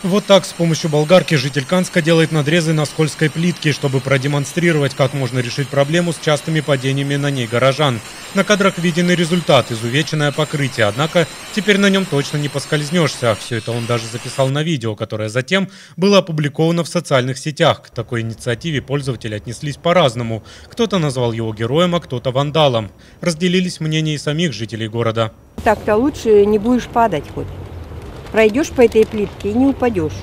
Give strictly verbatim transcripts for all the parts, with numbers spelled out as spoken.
Вот так с помощью болгарки житель Канска делает надрезы на скользкой плитке, чтобы продемонстрировать, как можно решить проблему с частыми падениями на ней горожан. На кадрах виден и результат – изувеченное покрытие, однако теперь на нем точно не поскользнешься. Все это он даже записал на видео, которое затем было опубликовано в социальных сетях. К такой инициативе пользователи отнеслись по-разному. Кто-то назвал его героем, а кто-то вандалом. Разделились мнения и самих жителей города. Так-то лучше не будешь падать хоть. Пройдешь по этой плитке и не упадешь.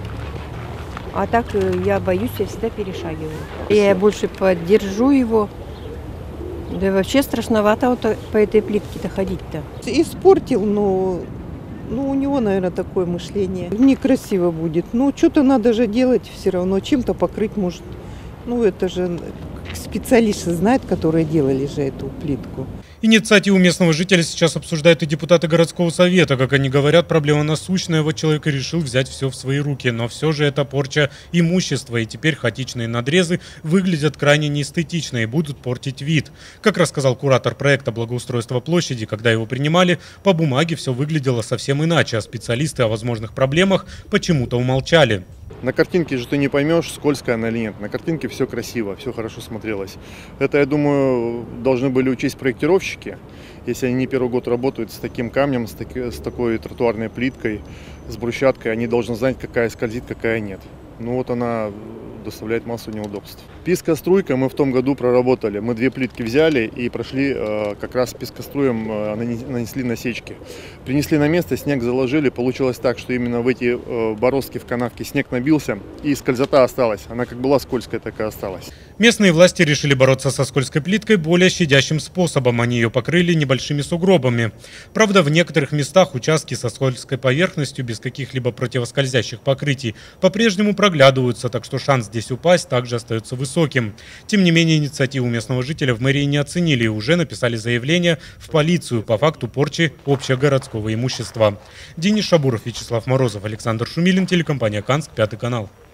А так я боюсь, я всегда перешагиваю. Я больше поддержу его. Да и вообще страшновато вот по этой плитке-то ходить-то. Испортил, но ну, у него, наверное, такое мышление. Некрасиво будет. Ну, что-то надо же делать все равно. Чем-то покрыть может. Ну, это же специалисты знают, которые делали же эту плитку. Инициативу местного жителя сейчас обсуждают и депутаты городского совета. Как они говорят, проблема насущная, вот человек и решил взять все в свои руки. Но все же это порча имущества, и теперь хаотичные надрезы выглядят крайне неэстетично и будут портить вид. Как рассказал куратор проекта благоустройства площади, когда его принимали, по бумаге все выглядело совсем иначе, а специалисты о возможных проблемах почему-то умолчали. На картинке же ты не поймешь, скользкая она или нет. На картинке все красиво, все хорошо смотрелось. Это, я думаю, должны были учесть проектировщики, если они не первый год работают с таким камнем, с, таки, с такой тротуарной плиткой, с брусчаткой, они должны знать, какая скользит, какая нет. Ну вот она доставляет массу неудобств. Пескоструйка мы в том году проработали. Мы две плитки взяли и прошли э, как раз пескоструем, э, нанесли насечки. Принесли на место, снег заложили. Получилось так, что именно в эти э, бороздки в канавке снег набился и скользота осталась. Она как была скользкая, так и осталась. Местные власти решили бороться со скользкой плиткой более щадящим способом. Они ее покрыли небольшими сугробами. Правда, в некоторых местах участки со скользкой поверхностью без каких-либо противоскользящих покрытий по-прежнему проглядываются, так что шанс здесь упасть также остается высоким. Тем не менее, инициативу местного жителя в мэрии не оценили и уже написали заявление в полицию по факту порчи общегородского имущества. Денис Шабуров, Вячеслав Морозов, Александр Шумилин, телекомпания «Канск», Пятый канал.